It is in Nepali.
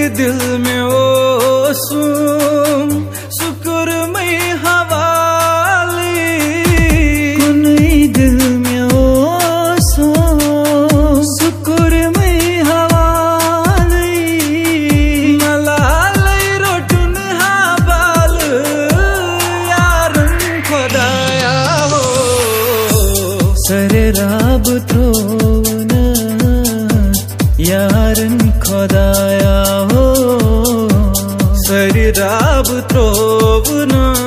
दिल में ओसूं शुक्र में हवाली कुनै दिल में ओसूं शुक्र में हवाली मलाई रोटुन हाबाल यारन खोदाया हो सरे राब त्रोन यारन खोदाया हो सरी राब त्रोवन